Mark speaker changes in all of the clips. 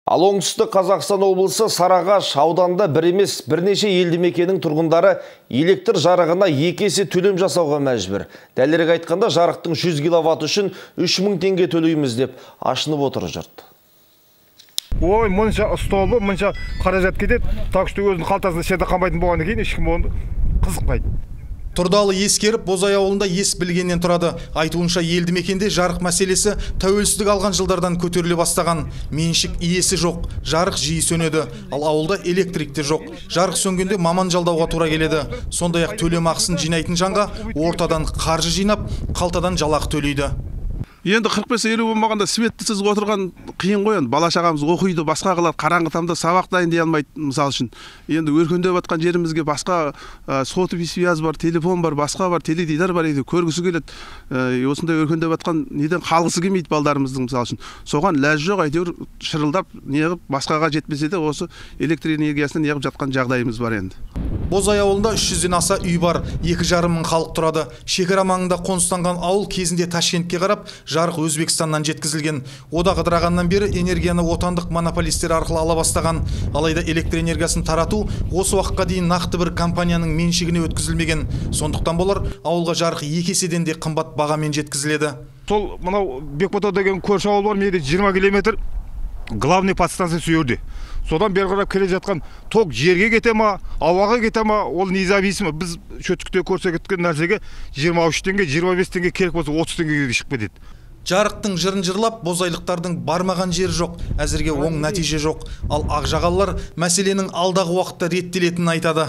Speaker 1: Ал оңтүстік Қазақстан облысы Сарыағаш ауданында бір емес бірнеше елді мекеннің тұрғындары электр жарығына 2 есе төлем жасауға мәжбүр. Дәлірек айтқанда жарықтың 100 киловатт үшін 3000 теңге төлейміз деп ашынып отыр жұрт.
Speaker 2: Ой, мұнша столбы, мұнша қаражат кетеді. Так что өзінің қалтасында шеті қамайтын болғаннан кейін ешкім оны қызықпайды.
Speaker 3: Тұрдалы ескеріп, Бозай ауылында ес білгеннен тұрады. Айтуынша елді мекенде жарық мәселесі тәуелсіздік алған жылдардан көтеріле бастаған. Меншік иесі жоқ, жарық жиі сөнеді. Ал ауылда электрик те жоқ. Жарық сөнгенде маман жалдауға тура келеді. Сондай-ақ төлем ақысын жинайтын жанға ортадан қаржы жинап, қалтадан жалақы төлейді.
Speaker 4: Енді 45-50 болмағанда светтісіз отырған қиын ғой. Бала шағамыз оқиды, басқа қылады, қараңғы тамда сабақ дайындай алмайды, мысалы үшін. Енді өркендеп жатқан жерімізге басқа сотовый связь бар, телефон бар, басқа бар, теледидар бар еді, көргісі келеді. Осындай өркендеп жатқан неден қалғысы келмейді балдарымыздың, мысалы үшін. Соған ләж жоқ, әйтеуір шырылдап, неғып басқаға жетпесе де осы электр энергиясына неғып жатқан жағдайымыз бар енді.
Speaker 3: Бозай ауылында 300-ден аса үй бар, 2,5 мың халық тұрады. Шекара маңында қоныстанған ауыл кезінде Ташкентке қарап, жарық Өзбекстаннан жеткізілген. Одақ ыдырағаннан бері энергияны отандық монополистер арқылы ала бастаған. Алайда электр энергиясын тарату осы уақытқа дейін нақты бір компанияның меншігіне өткізілмеген. Сондықтан болар ауылға жарық 2 еседен де қымбат бағамен жеткізіледі.
Speaker 2: Сол мынау Бекбатау деген көрші ауыл бар, менде 20 километр главный подстанция сүйерде. Содан бері қарап келе жатқан ток жерге кете ма, ауаға кете ма, ол независимо. Біз шөттікте көрсеткен нәрсеге 23 теңге, 25 теңге керек болса 30 теңгеге шығып кетеді.
Speaker 3: Жарықтың жырын жырлап, бозайлықтардың бармаған жері жоқ, әзірге оң нәтиже жоқ. Ал ақжағалылар мәселенің алдағы уақытта реттелетінін айтады.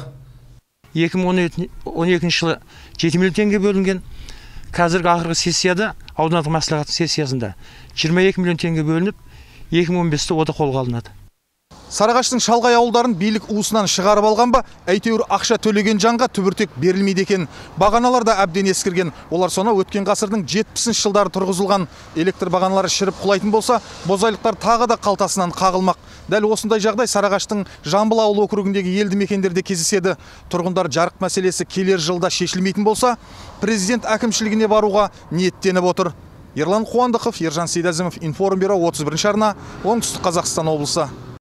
Speaker 5: 2012 жылы 7 миллион теңге бөлінген. Қазіргі ақырғы сессияда, аудандық мәслихат сессиясында 22 миллион теңге бөлініп, 2015-те ода қолға алынады.
Speaker 3: Сарыағаштың шалғай ауылдарын билік уысынан шығарып алған ба, әйтеуір ақша төлеген жанға түбіртек берілмейді екен. Бағаналар да әбден ескірген. Олар соны өткен ғасырдың 70 жылдары тұрғызылған. Электр бағаналары шіріп құлайтын болса, бозайлықтар тағы да қалтасынан қағылмақ. Дәл осындай жағдай Сарыағаштың Жамбыл ауыл округіндегі елді мекендерде кездеседі. Тұрғындар жарық мәселесі келер жылда шешілмейтін болса, президент әкімшілігіне баруға ниеттеніп отыр. Ерлан Қуандықов, Ержан Сейдазымов, Информбюро 31 арна, Оңтүстік Қазақстан облысы.